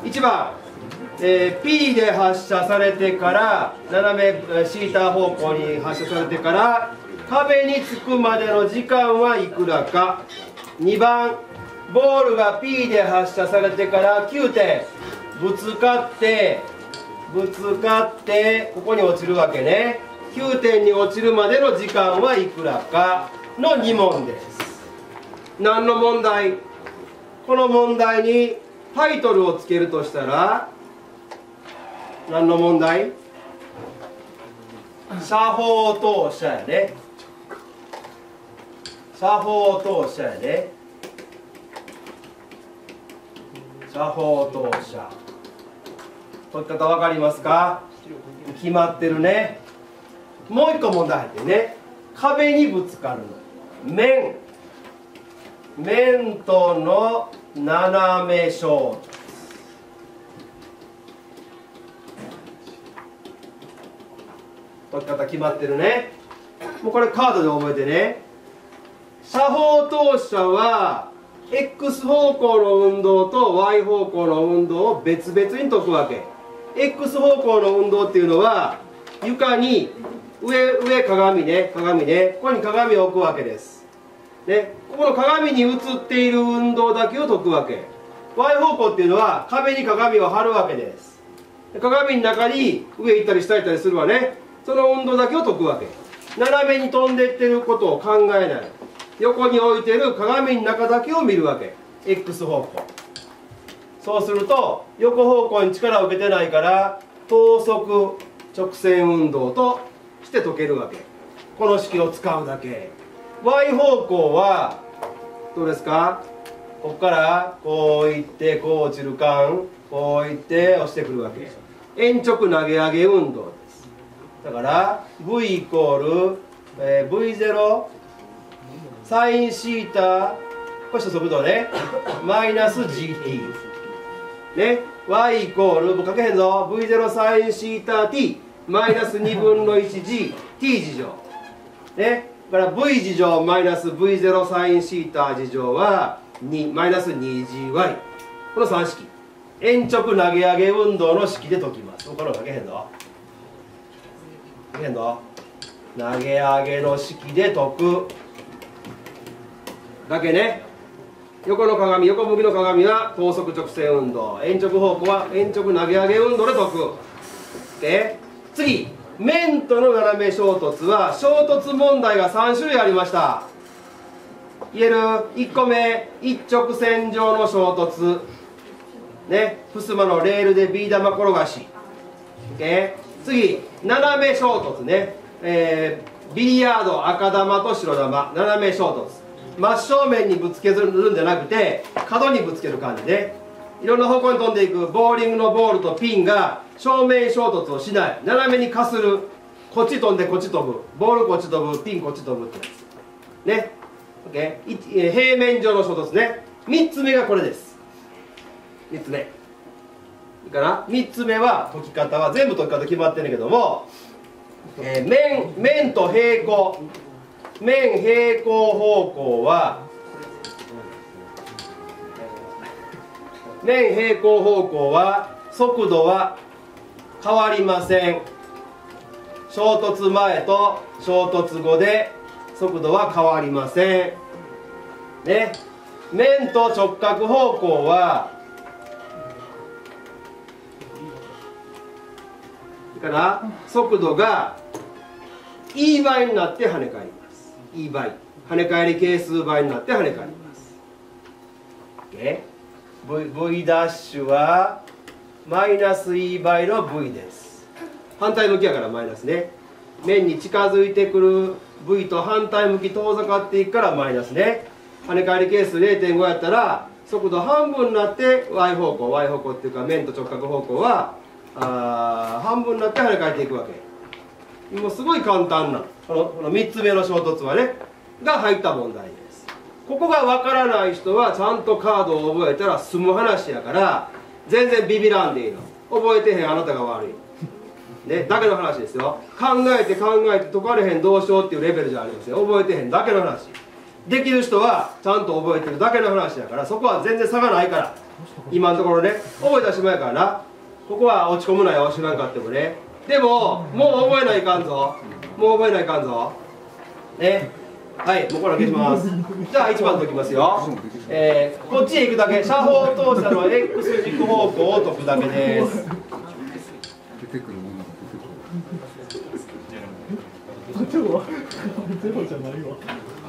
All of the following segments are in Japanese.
1番、P で発射されてから斜めシータ方向に発射されてから壁につくまでの時間はいくらか。2番、ボールが P で発射されてから9点ぶつかってここに落ちるわけね。9点に落ちるまでの時間はいくらかの2問です。何の問題？この問題にタイトルをつけるとしたら何の問題？射砲投射やね。射砲投射やね。射砲投射。解き方分かりますか？決まってるね。もう一個問題入ってね。壁にぶつかるの。面との斜め衝突。解き方決まってるね。もうこれカードで覚えてね。射砲投射は X 方向の運動と Y 方向の運動を別々に解くわけ。X 方向の運動っていうのは床に上鏡ね、ここに鏡を置くわけです。でここの鏡に映っている運動だけを解くわけ。 Y 方向っていうのは壁に鏡を貼るわけです。鏡の中に上行ったり下行ったりするわね。その運動だけを解くわけ。斜めに飛んでいってることを考えない。横に置いてる鏡の中だけを見るわけ。 X 方向。そうすると横方向に力を受けてないから等速直線運動として解けるわけ。この式を使うだけ。 Y 方向はどうですか？ここからこういってこう落ちる間こういって落ちてくるわけ。鉛直投げ上げ運動です。だから V イコール、V0 サインシータこれ速度ねマイナス GT ね。 Y イコール僕書けへんぞ。 V0 サインシータ T マイナス2分の 1G T 次乗ね。だから V 次乗マイナス V0 サインシータ次乗は2マイナス 2GY。 この3式鉛直投げ上げ運動の式で解きます。これ書けへんぞ。書けへんぞ。投げ上げの式で解くだけね。横の鏡、横向きの鏡は等速直線運動、鉛直方向は鉛直投げ上げ運動で解く。で次、面との斜め衝突は衝突問題が3種類ありました。言える？ 1個目、一直線上の衝突ね、襖のレールでビー玉転がし。次、斜め衝突ね、ビリヤード赤玉と白玉斜め衝突。真正面にぶつけるんじゃなくて角にぶつける感じでいろんな方向に飛んでいく。ボーリングのボールとピンが正面衝突をしない。斜めにかする。こっち飛んでこっち飛ぶ。ボールこっち飛ぶ。ピンこっち飛ぶってやつね。平面上の衝突ね。3つ目がこれです。3つ目いいかな。3つ目は解き方は全部解き方決まってるけども、面と平行面平行方向は面平行方向は速度は変わりません。衝突前と衝突後で速度は変わりませんね。面と直角方向はいいかな。速度が E 倍になって跳ね返ります。E 倍跳ね返り係数倍になって跳ね返ります。V ダッシュはマイナス E 倍の V です。反対向きやからマイナスね。面に近づいてくる V と反対向き遠ざかっていくからマイナスね。跳ね返り係数 0.5 やったら速度半分になって Y 方向っていうか面と直角方向は半分になって跳ね返っていくわけ。もうすごい簡単なこの3つ目の衝突はねが入った問題です。ここが分からない人はちゃんとカードを覚えたら済む話やから全然ビビらんでいいの。覚えてへんあなたが悪い、ね、だけの話ですよ。考えて解かれへんどうしようっていうレベルじゃありません。覚えてへんだけの話できる人はちゃんと覚えてるだけの話だから、そこは全然差がないから、今のところね。覚えたしまいからな。ここは落ち込むなよ、知らんかってもね。でももう覚えないかんぞ、もう覚えないかんぞね。はい、もうこれ消します。じゃあ1番解きますよ。こっちへ行くだけ、斜方投射の X 軸方向を解くだけです。 ゼロじゃないわ。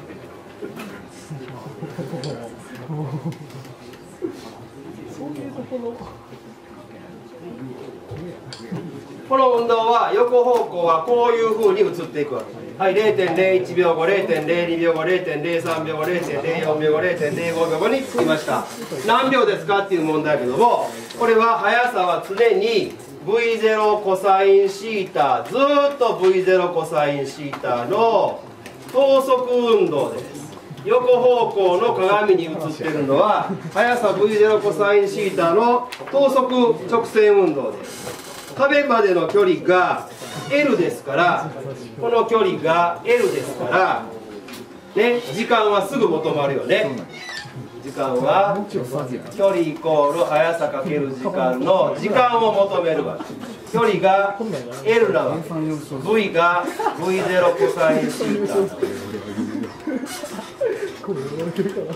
この運動は横方向はこういうふうに移っていくわけ。はい、0.01 秒後、0.02 秒後、0.03 秒後、0.04 秒後、0.05 秒後につきました。何秒ですかっていう問題だけども、これは速さは常に V0 コサインシータ、ずーっと V0 コサインシータの等速運動です。横方向の鏡に映っているのは速さ V0 コサインシータの等速直線運動です。壁までの距離が L ですから、この距離が L ですから、ね、時間はすぐ求まるよね。時間は距離イコール速さかける時間の時間を求めるわけ。距離が L なわけ。V が V0 コサインシータ。 これ言われてるかな。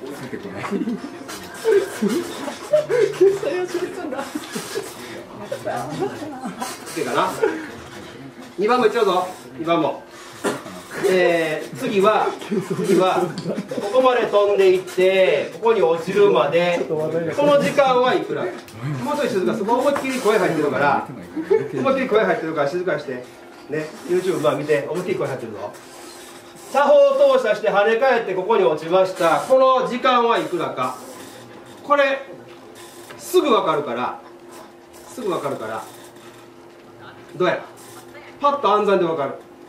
OK かな。2番もいっちゃうぞ。2番も。次はここまで飛んでいってここに落ちるまでこの時間はいくら。もうちょい静か、そこ思いっきり声入ってるから思いっきり声入ってるから静かにしてね。 YouTube まあ見て、思いっきり声入ってるぞ。斜方投射して跳ね返ってここに落ちました。この時間はいくらか、これすぐ分かるから、どうやらパッと暗算で分かる。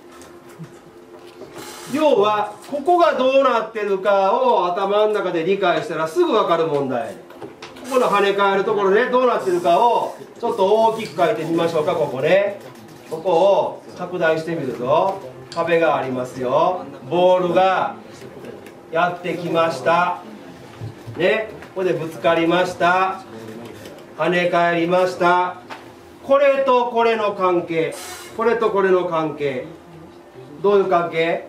要はここがどうなってるかを頭の中で理解したらすぐ分かる問題。ここの跳ね返るところね、どうなってるかをちょっと大きく書いてみましょうか。ここね、ここを拡大してみると壁がありますよ。ボールがやってきましたね。ここでぶつかりました、跳ね返りました。これとこれの関係、これとこれの関係、どういう関係？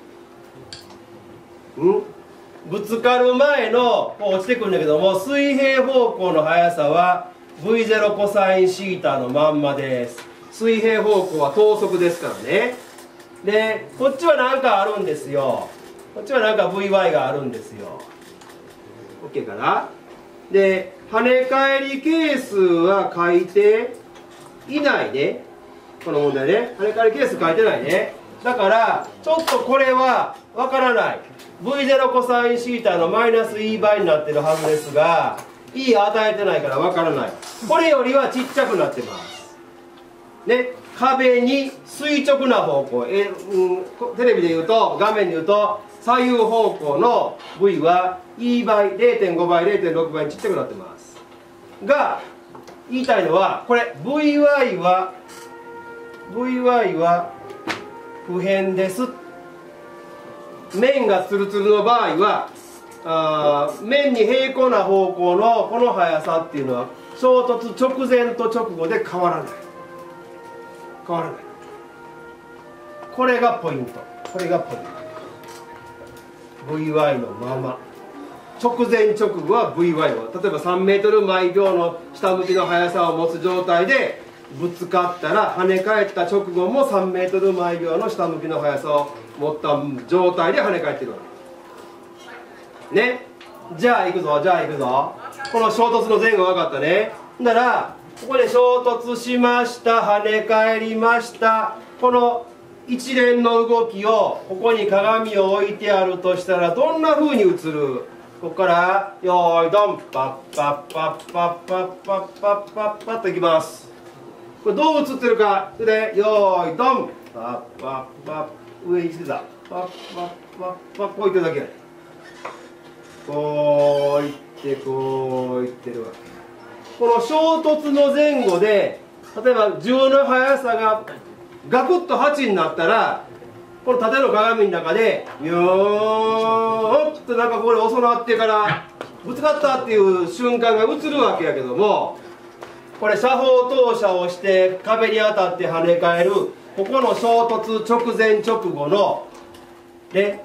ぶつかる前のこう落ちてくるんだけども、水平方向の速さは V0 コサインシータのまんまです。水平方向は等速ですからね。でこっちは何かあるんですよ。こっちは何か VY があるんですよ。 OK かな。で跳ね返り係数は書いていないね。この問題ね、跳ね返り係数書いてないね。だからちょっとこれはわからない。 V0 コサインシータのマイナス E 倍になってるはずですが E 与えてないからわからない。これよりはちっちゃくなってますね。壁に垂直な方向、テレビで言うと、画面で言うと左右方向の V は E 倍 0.5 倍 0.6 倍にちっちゃくなってますが、言いたいのはこれ VY は不変です。面がツルツルの場合は面に平行な方向のこの速さっていうのは衝突直前と直後で変わらない。これがポイント。VY のまま、直前直後は VY は例えば3メートル毎秒の下向きの速さを持つ状態でぶつかったら、跳ね返った直後も3メートル毎秒の下向きの速さを持った状態で跳ね返ってるわけね。じゃあ行くぞ。この衝突の前後分かったね。ならここで衝突しました、跳ね返りました。この一連の動きをここに鏡を置いてあるとしたらどんな風に映る？ここからよーいドン、パッパッパッパッパッパッパッパッパッといきます。これどう映ってるかで、よーいドン、パッパッパッ、上にしてた、パッパッパッパッ、こういってるだけ。こういってるわけ。この衝突の前後で例えば銃の速さがガクッと8になったらこの縦の鏡の中でビューンとなんかこれ遅なってからぶつかったっていう瞬間が映るわけやけども、これ射砲投射をして壁に当たって跳ね返るここの衝突直前直後ので、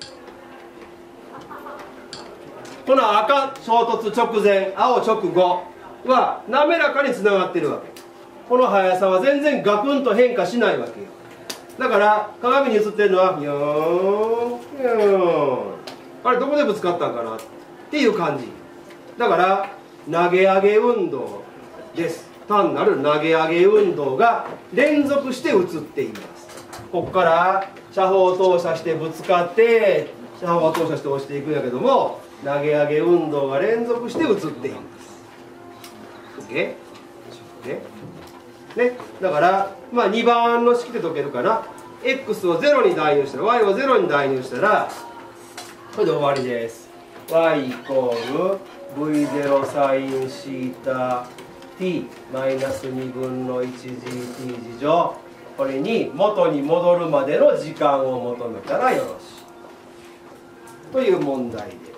この赤衝突直前青直後は滑らかにつながってるわけ。この速さは全然ガクンと変化しないわけよ。だから鏡に映ってるのはビヨーンビヨーン、あれどこでぶつかったんかなっていう感じだから、投げ上げ運動です。単なる投げ上げ運動が連続して映っています。ここから射砲投射してぶつかって射砲投射して押していくんやけども、投げ上げ運動が連続して映っています。OK？ ね、だから、まあ、2番の式で解けるかな。 X を0に代入したら Y を0に代入したらこれで終わりです。 Y イコール V0 サインシータ t マイナス2分の 1gt 乗、これに元に戻るまでの時間を求めたらよろしいという問題です。